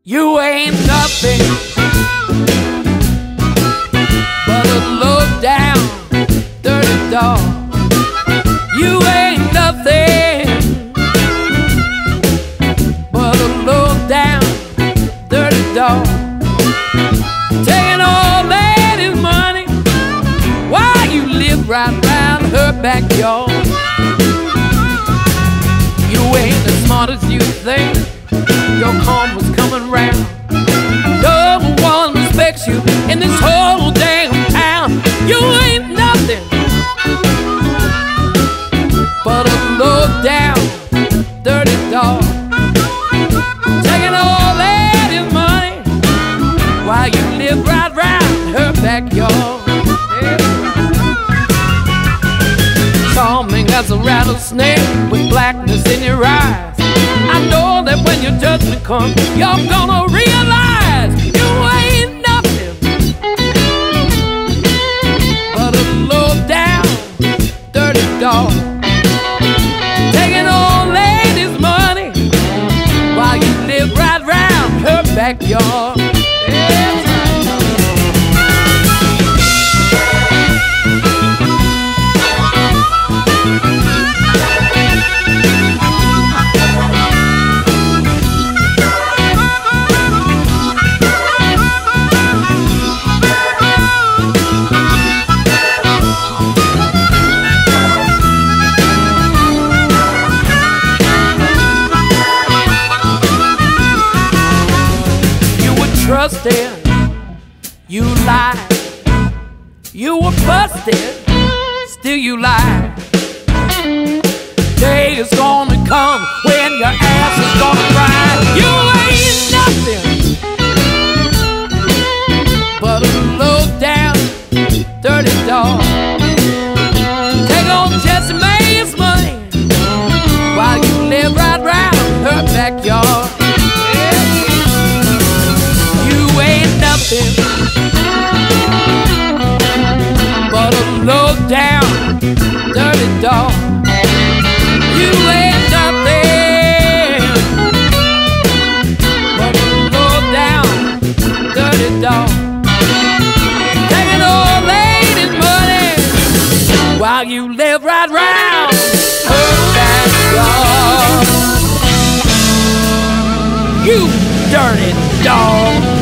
You ain't nothing but a low down, dirty dog. You ain't nothing but a low down, dirty dog. Taking all that is money while you live right round her backyard. You ain't as smart as you think. Your karma's coming round. No one respects you in this whole damn town. You ain't nothing but a low down, dirty dog. Taking all that is money while you live right round her backyard. Charming as a rattlesnake with blackness in your eyes. I know that when your judgment comes, you're gonna realize you ain't nothing but a low down, dirty dog. Taking all ladies' money while you live right round her backyard. Trusted, you lied. You were busted, still you lied. Day is gonna come when your ass is gonna cry. You ain't nothing but a low down, dirty dog. Take on Jessie Mae's money while you live right round her backyard. But a low down, dirty dog. You ain't nothing but a low down, dirty dog. Taking all ladies' money while you live right round her backyard. You dirty dog.